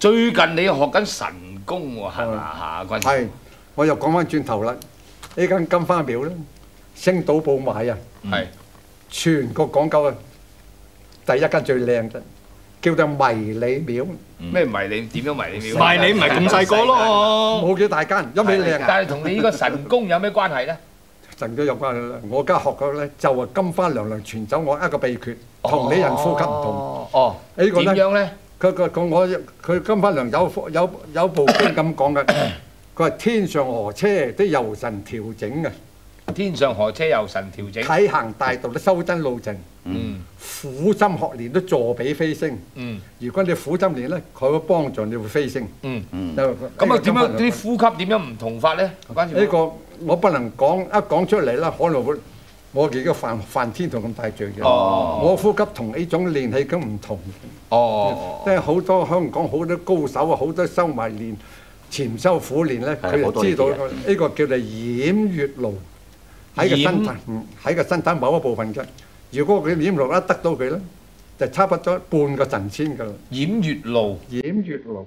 最近你學緊神功喎，係嘛嚇？ 係，我又講翻轉頭啦，呢間金花廟咧，星島報買啊， 係全國廣州啊，第一間最靚嘅，叫做迷你廟。 咩迷你？點樣迷你廟？ 賣你唔係咁細個咯， 冇幾大間，一味靚啊！ 但係同你呢個神功有咩關係咧？ 神都有關係啦。我而家學嘅咧就係金花娘娘傳走我一個秘訣，同你人呼吸唔同。 哦， 呢個咧， 點樣咧？ 佢金花娘有部經咁講嘅，佢話天上河車的遊神調整嘅， 天上河車遊神調整， 啟行大道的修真路程。苦心學練都助比飛升。如果你苦心練咧，佢會幫助你會飛升。 咁啊點樣啲呼吸點樣唔同法咧？關呢個我不能講，一講出嚟啦，可能會我而家犯天堂咁大罪嘅。我呼吸同呢種練氣咁唔同。即係好多香港好多高手啊，好多收埋練潛修苦練咧，佢就知道呢個叫做掩月路喺個身體某一部分嘅。如果佢掩路一得到佢咧，就差不多半個神仙㗎啦。 掩月路， 掩月路。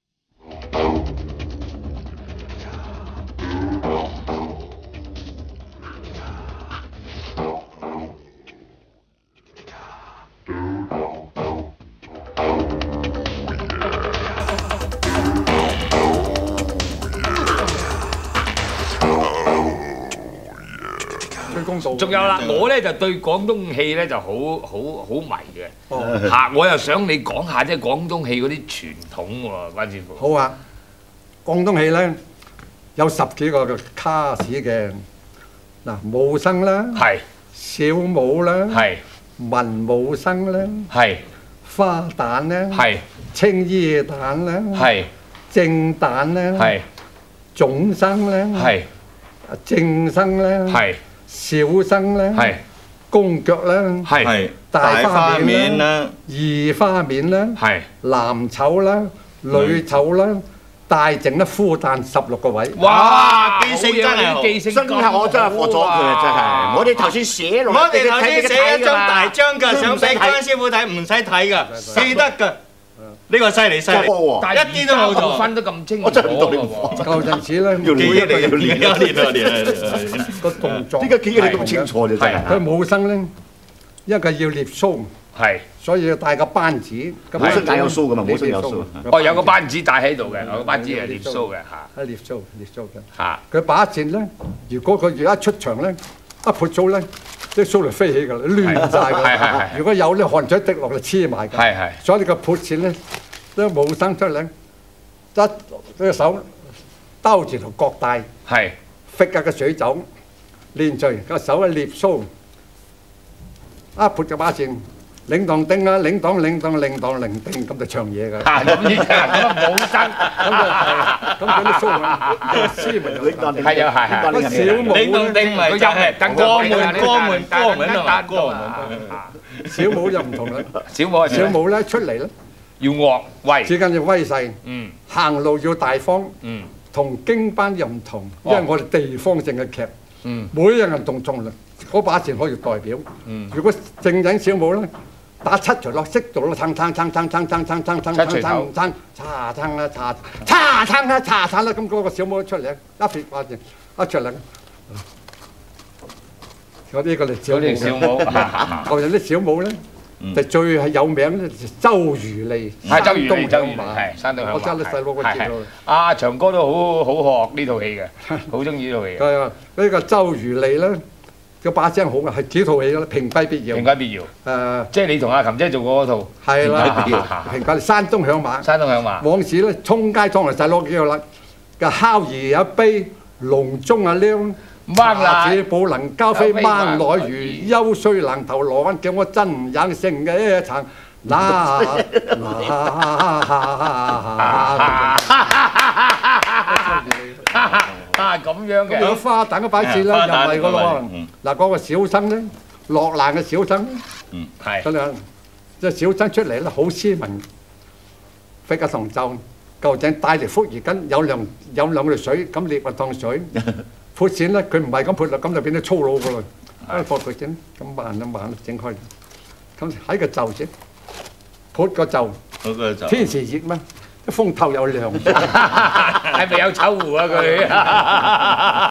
仲有啦，我咧就對廣東戲咧就好迷嘅。嚇，我又想你講下即係廣東戲嗰啲傳統喎，關師傅。 好啊，廣東戲咧有10幾個嘅卡士嘅，嗱，武生啦， 係小武啦， 係文武生啦， 係花旦啦， 係青衣旦啦， 係正旦啦， 係總生啦， 係正生啦， 係小生啦， 係公腳啦， 係大花面啦， 二花面啦， 係男丑啦，女丑啦，大整得夫旦16個位。 哇！記性真係好， 記性真係我真係學咗佢啊！真係，我哋頭先寫落， 我哋頭先寫一張大張㗎，想俾關師傅睇，唔使睇㗎，記得㗎。呢個犀利， 但係一啲都冇錯， 分得咁清楚。 我真係唔到你課。 舊陣時咧， 要每一個人練個動作， 點解記得你咁清楚嘅真係？ 佢武生咧，一個要獵鬚， 係， 所以要帶個班子。 武生梗有鬚㗎嘛，武生有鬚。 哦，有個班子帶喺度嘅，有個班子係獵鬚嘅嚇。 係獵鬚嘅。 嚇， 佢把箭咧，如果佢一出場咧，一潑鬚咧，啲鬚就飛起㗎啦，亂晒㗎。 係。 如果有咧，汗水滴落就黐埋㗎。 係。 所以你個潑箭咧，啲武生出嚟，一隻手兜住條角帶， 係， 揈下個水走，連隨個手一獵鬚，一潑個把箭。領當叮啦，領當領當領當領叮，咁就唱嘢㗎。 咁依家咁武生， 咁嗰啲鬚啊，斯文又大。 係啊係。 乜小武領當叮咪就係過門。 小武就唔同啦。 小武咧出嚟咧， 要惡威， 最緊要威勢。行路要大方。同京班又唔同，因為我哋地方性嘅劇。每一人同重量，嗰把箭可以代表。如果正人小武咧，打7條落適度咯，撐，叉撐啦，咁嗰個小武出嚟，一撇把箭，一出嚟，嗰啲個嚟小武。後人啲小武咧，就最係有名咧，就周瑜利。 係周瑜利，係山東響馬。 我真係細佬嗰節咯。 阿長哥都好學呢套戲嘅，好中意呢套戲。 係啊，呢個周瑜利咧，個把聲好啊，係幾套戲啦，平歸必要。 平歸必要。即係你同阿琴姐做過嗰套。 係啦，平歸山東響馬。 山東響馬。 往時咧，衝街撞嚟細攞幾個啦，個烤兒有杯，籠中啊靚。馬子寶能交飛掹來如休衰能頭羅灣，叫我真人成嘅一層咁樣嘅。 有花旦嗰把箭啦，又係個咯。嗱，嗰個小生咧，落難嘅小生， 係咁樣，即係小生出嚟咧，好斯文，揮個銅袖，舊陣帶嚟福爾根，有兩條水，咁列話當水。潑線咧，佢唔係咁潑啦，咁就變咗粗魯噶啦。潑佢整，咁慢整開。咁喺個袖先，潑個袖。天時熱咩？ 風頭又涼。 係咪有臭狐啊佢？